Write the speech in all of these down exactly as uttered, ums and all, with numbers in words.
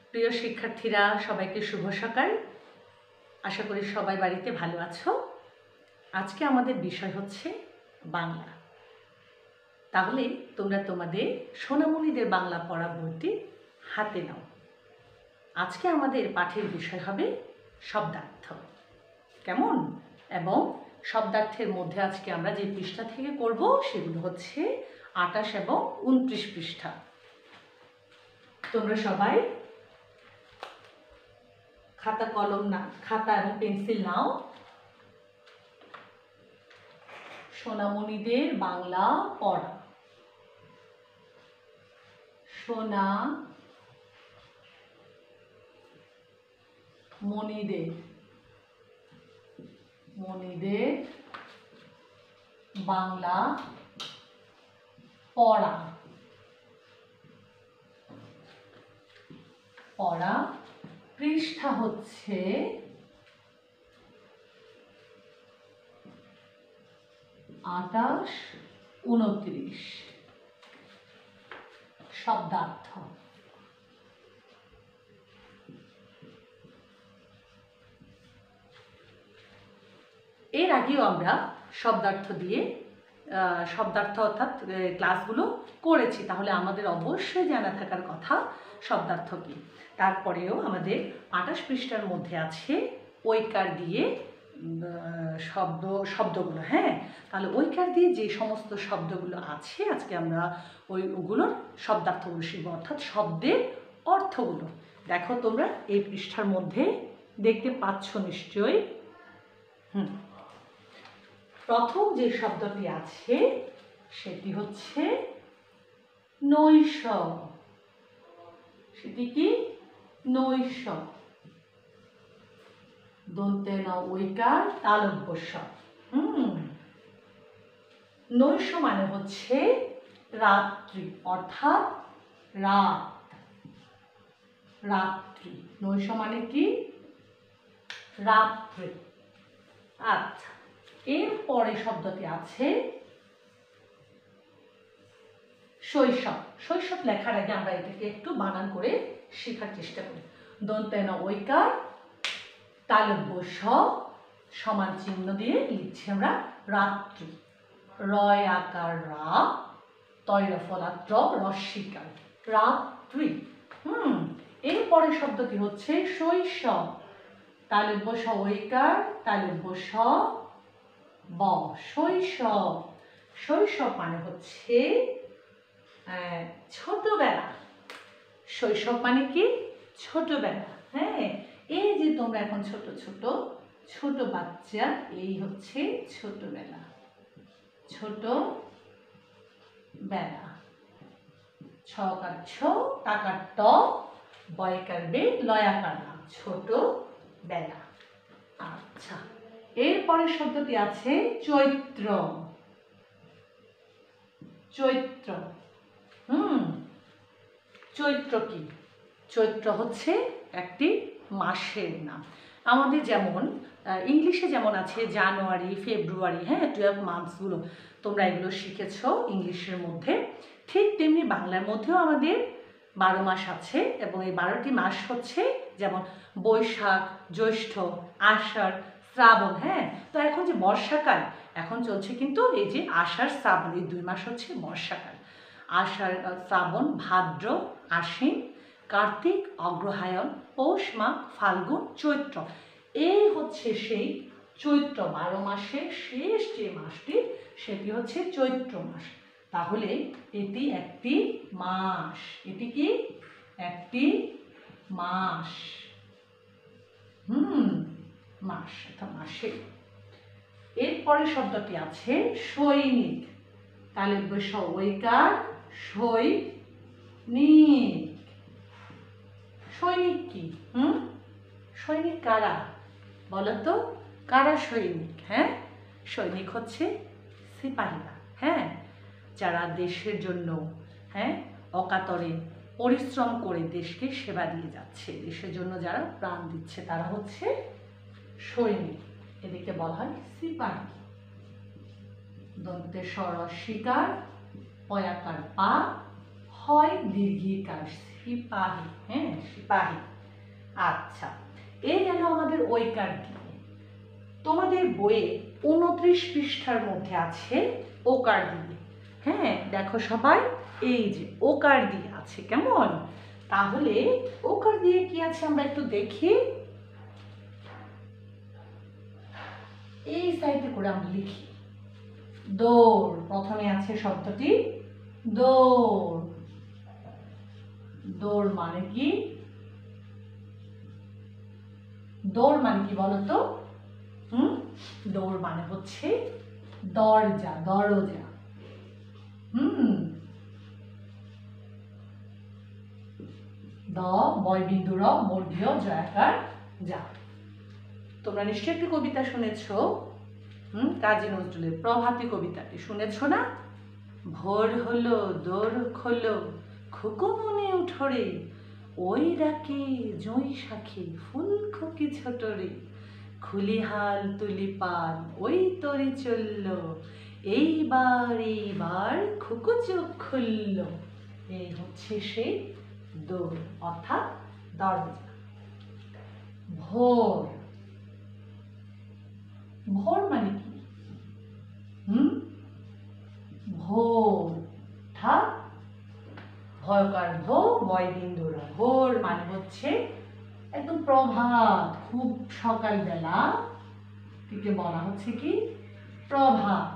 প্রিয় শিক্ষার্থীরা, সবাইকে শুভ সকাল। আশা করি সবাই বাড়িতে ভালো আছো। আজকে আমাদের বিষয় হচ্ছে বাংলা। তাহলে তোমরা তোমাদের সোনামণিদের বাংলা পড়া বইটি হাতে নাও। আজকে আমাদের পাঠের বিষয় হবে শব্দার্থ। কেমন? এবং শব্দার্থের মধ্যে আজকে আমরা যে পৃষ্ঠা থেকে করব সেগুলো হচ্ছে আটাশ এবং উনত্রিশ পৃষ্ঠা। তোমরা সবাই খাতা কলম না খাতা এবং পেন্সিল নাও। সোনামণিদের বাংলা পড়া। সোনা মণিদের মণিদের বাংলা পড়া পড়া পৃষ্ঠা হচ্ছে আটাশ উনত্রিশ। শব্দার্থ। এর আগেও আমরা শব্দার্থ দিয়ে শব্দার্থ অর্থাৎ ক্লাসগুলো করেছি, তাহলে আমাদের অবশ্যই জানা থাকার কথা শব্দার্থ কি। তারপরেও আমাদের আটাশ পৃষ্ঠার মধ্যে আছে ঐকার দিয়ে শব্দ শব্দগুলো। হ্যাঁ, তাহলে ঐকার দিয়ে যে সমস্ত শব্দগুলো আছে আজকে আমরা ওই ওগুলোর শব্দার্থগুলো শিখব, অর্থাৎ শব্দের অর্থগুলো। দেখো তোমরা এই পৃষ্ঠার মধ্যে দেখতে পাচ্ছ নিশ্চয়ই। হুম প্রথম যে শব্দটি আছে সেটি হচ্ছে নৈশ। সেটি কি? নৈশ। দন্তে ন ঐকার তালব্য স। হুম নৈশ মানে হচ্ছে রাত্রি, অর্থাৎ রাত। রাত্রি। নৈশ মানে কি? রাত্রি। আচ্ছা, এর পরে শব্দটি আছে শৈশব। শৈশব লেখার আগে আমরা এটাকে একটু বানান করে শেখার চেষ্টা করি। দন্তে ন ঐকার তালব্য স সমান চিহ্ন দিয়ে লিখছি আমরা রাত্রি। রয় আকার রা, তৈর ফলাত্র রস্বীকার, রাত্রি। হুম এরপরে শব্দটি হচ্ছে শৈশব। তালব্য স ঐকার তালব্য স ব, শৈশব। শৈশব মানে হচ্ছে ছোটবেলা। শৈশব মানে কি? ছোটবেলা। হ্যাঁ, এই যে তোমরা এখন ছোট ছোট ছোট বাচ্চা, এই হচ্ছে ছোটবেলা। ছোট বেলা। ছকার ছ, টাকার ট, বয়কার বে, লয়াকার না, ছোট বেলা। আচ্ছা, এরপরে শব্দটি আছে চৈত্র। চৈত্র। হুম চৈত্র কি? চৈত্র হচ্ছে একটি মাসের নাম। আমাদের যেমন ইংলিশে যেমন আছে জানুয়ারি, ফেব্রুয়ারি, হ্যাঁ টুয়েলভ মান্থসগুলো, তোমরা এগুলো শিখেছ ইংলিশের মধ্যে। ঠিক তেমনি বাংলার মধ্যেও আমাদের বারো মাস আছে, এবং এই বারোটি মাস হচ্ছে যেমন বৈশাখ, জ্যৈষ্ঠ, আষাঢ়, শ্রাবণ। হ্যাঁ, তো এখন যে বর্ষাকাল এখন চলছে, কিন্তু এই যে আষাঢ় শ্রাবণ এই দুই মাস হচ্ছে বর্ষাকাল। আষাঢ় শ্রাবণ, ভাদ্র, আশ্বিন, কার্তিক, অগ্রহায়ণ, পৌষ মাঘ, ফাল্গুন, চৈত্র। এই হচ্ছে সেই চৈত্র। বারো মাসের শেষ যে মাসটি সেটি হচ্ছে চৈত্র মাস। তাহলে এটি একটি মাস। এটি কি? একটি মাস। হুম মাস অর্থাৎ মাসে। এরপরে শব্দটি আছে সৈনিক। তালব্য স ঐকার সৈনিক। সৈনিক কি? হুম সৈনিক কারা বলতো? কারা সৈনিক? হ্যাঁ, সৈনিক হচ্ছে সিপাহীরা। হ্যাঁ, যারা দেশের জন্য হ্যাঁ অকাতরে পরিশ্রম করে দেশকে সেবা দিয়ে যাচ্ছে, দেশের জন্য যারা প্রাণ দিচ্ছে তারা হচ্ছে সৈনিক। এদিকে বলা হয় সিপাহী। দন্তে স্বর স্বীকার, পয়াকার পা, হয় দীর্ঘিকার সিপাহী, হ্যাঁ সিপাহী। আচ্ছা, এই গেল আমাদের ওইকার দিয়ে। তোমাদের বইয়ে উনত্রিশ পৃষ্ঠার মধ্যে আছে ওকার দিয়ে। হ্যাঁ দেখো সবাই, এই যে ওকার দিয়ে আছে, কেমন? তাহলে ওকার দিয়ে কি আছে আমরা একটু দেখি। এই সাইডে করে আমরা লিখি দৌড়। প্রথমে আছে শব্দটি দৌড়। দৌড় মানে কি? দৌড় মানে কি বলতো? হুম দৌড় মানে হচ্ছে দরজা, দরজা। হুম দ বয় বিন্দু র বর্গীয় জয়াকার যা। তোমরা নিশ্চয়ই একটি কবিতা শুনেছো, হুম কাজী নজরুলের প্রভাতী কবিতাটি শুনেছো না? ভোর হলো দোর খোলো খুকু মনে উঠোরে, ওই ডাকে জই শাখে ফুল খুকি ছোটরে, খুলিহাল তুলি পান ওই তরি চলল, এইবার এইবার খুকু চোখ খুলল। এই হচ্ছে সেই দৌড় অর্থাৎ দরজা। ভোর, ভোর মানে কি? হুম ভোর অর্থাৎ ভয়কার ভো বয় বিন্দুরা। ভোর মানে হচ্ছে একদম প্রভাত, খুব সকালবেলা থেকে বলা হচ্ছে কি প্রভাত।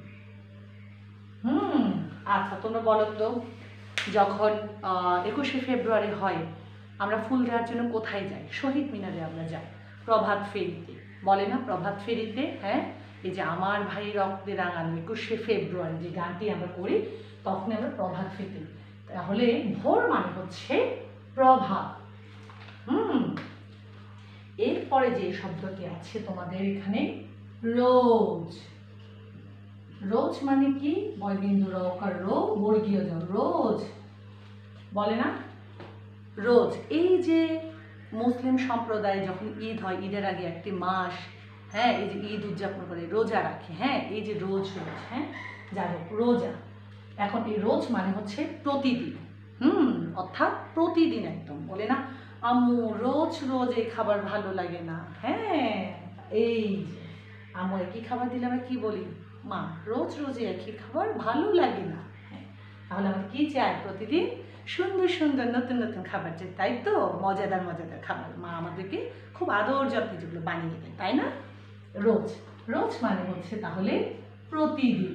হুম আচ্ছা তোমরা বলো তো, যখন একুশে ফেব্রুয়ারি হয় আমরা ফুল দেওয়ার জন্য কোথায় যাই? শহীদ মিনারে আমরা যাই প্রভাত ফেরিতে, বলে না প্রভাত ফেরিতে? হ্যাঁ এই যে আমার ভাই রক্তে রাঙানো একুশে ফেব্রুয়ারি যে গানটি আমরা করি, তখন আমরা প্রভাত ফেরি। তাহলে ভোর মানে হচ্ছে প্রভাত। হুম এরপরে যে শব্দটি আছে তোমাদের এখানে রোজ। রোজ মানে কি? বয় বিন্দু রকার রো বর্গীয় জ, রোজ বলে না? রোজ এই যে মুসলিম সম্প্রদায় যখন ঈদ হয়, ঈদের আগে একটি মাস, হ্যাঁ এই যে ঈদ উদযাপন করে, রোজা রাখে। হ্যাঁ এই যে রোজ রোজ, হ্যাঁ যাই হোক রোজা। এখন এই রোজ মানে হচ্ছে প্রতিদিন। হুম অর্থাৎ প্রতিদিন একদম, বলে না আম্মু রোজ রোজ এই খাবার ভালো লাগে না। হ্যাঁ এই যে আম্মু একই খাবার দিলে আমরা কি বলি? মা রোজ রোজ একই খাবার ভালো লাগে না। হ্যাঁ তাহলে আমরা কি চাই? প্রতিদিন সুন্দর সুন্দর নতুন নতুন খাবার চাই, তাই তো? মজাদার মজাদার খাবার মা আমাদেরকে খুব আদর যত্নে যেগুলো বানিয়ে দেয়, তাই না? রোজ, রোজ মানে হচ্ছে তাহলে প্রতিদিন,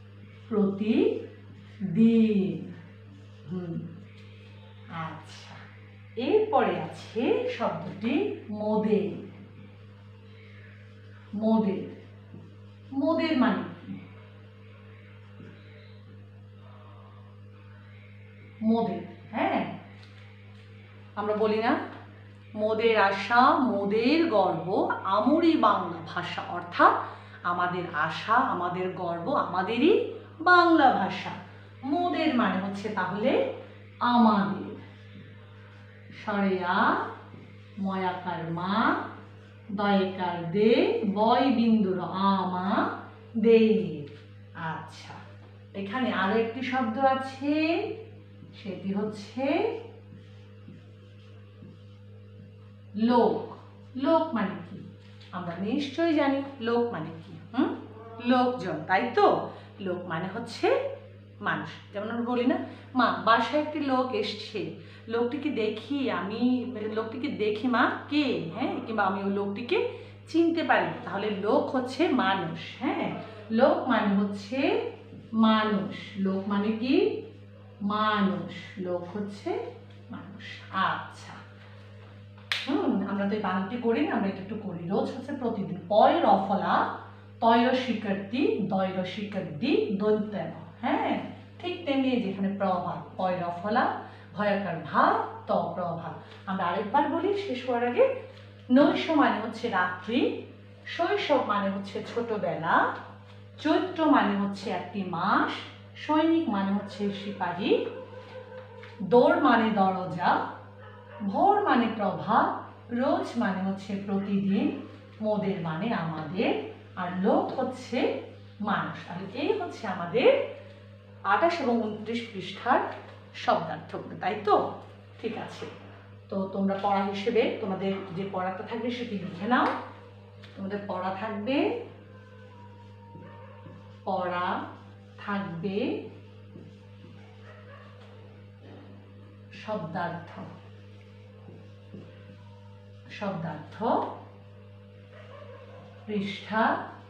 প্রতিদিন। হুম আচ্ছা, এরপরে আছে শব্দটি মোদের। মোদের, মোদের মানে কি? মোদের, হ্যাঁ আমরা বলি না মোদের আশা মোদের গর্ব আমরই বাংলা ভাষা, অর্থাৎ আমাদের আশা আমাদের গর্ব আমাদেরই বাংলা ভাষা। মোদের মানে হচ্ছে তাহলে আমাদের। সরেয়া ময়াকার মা দয়কার দে বয় বিন্দুর আমা দে। আচ্ছা এখানে আরো একটি শব্দ আছে, সেটি হচ্ছে লোক। লোক মানে কি? আমরা নিশ্চয়ই জানি লোক মানে কি। হুম লোকজন, তাই তো? লোক মানে হচ্ছে মানুষ। যেমন আমরা বলি না মা বাসায় একটি লোক এসছে, লোকটিকে দেখি আমি, লোকটিকে দেখি মা কে, হ্যাঁ কিংবা আমি ওই লোকটিকে চিনতে পারি, তাহলে লোক হচ্ছে মানুষ। হ্যাঁ লোক মানে হচ্ছে মানুষ। লোক মানে কি? মানুষ। লোক হচ্ছে মানুষ। আচ্ছা হুম আমরা তো এই বানানটি করি না, আমরা এটা একটু করি। রোজ হচ্ছে প্রতিদিন। পয় রফলা তৈর শিকার্তি দৈর শিকার্দি দৈত্য। হ্যাঁ ঠিক তেমনি যেখানে প্রভাত, পয় রফলা ভয়াকার ভাব ত প্রভাত। আমরা আরেকবার বলি শেষ হওয়ার আগে। নৈশ মানে হচ্ছে রাত্রি, শৈশব মানে হচ্ছে ছোটবেলা, চৈত্র মানে হচ্ছে একটি মাস, সৈনিক মানে হচ্ছে সিপাহী, দৌড় মানে দরজা, ভোর মানে প্রভাত, রোজ মানে হচ্ছে প্রতিদিন, মোদের মানে আমাদের, আর লোক হচ্ছে মানুষ। আর এই হচ্ছে আমাদের আঠাশ এবং উনত্রিশ পৃষ্ঠার শব্দার্থ, তাই তো? ঠিক আছে, তো তোমরা পড়া হিসেবে তোমাদের যে পড়াটা থাকবে সেটি লিখে নাও। তোমাদের পড়া থাকবে পড়া থাকবে শব্দার্থ শব্দার্থ পৃষ্ঠা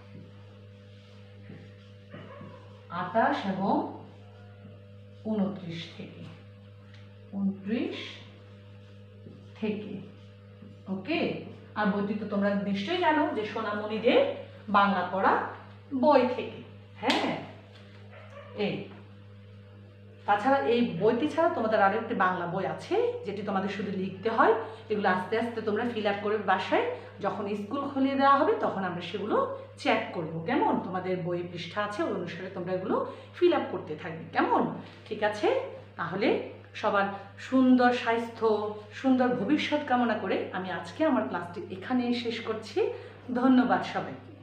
আটাশ এবং উনত্রিশ থেকে উনত্রিশ থেকে ওকে। আর বইটি তো তোমরা নিশ্চয়ই জানো যে সোনামণিদের বাংলা পড়া বই থেকে। হ্যাঁ, এই তাছাড়া এই বইটি ছাড়া তোমাদের আরও একটি বাংলা বই আছে যেটি তোমাদের শুধু লিখতে হয়। এগুলো আস্তে আস্তে তোমরা ফিল আপ করবে বাসায়, যখন স্কুল খুলিয়ে দেওয়া হবে তখন আমরা সেগুলো চেক করবো। কেমন? তোমাদের বইয়ে পৃষ্ঠা আছে, ওই অনুসারে তোমরা এগুলো ফিল আপ করতে থাকবে। কেমন? ঠিক আছে, তাহলে সবার সুন্দর স্বাস্থ্য, সুন্দর ভবিষ্যৎ কামনা করে আমি আজকে আমার ক্লাসটি এখানেই শেষ করছি। ধন্যবাদ সবাইকে।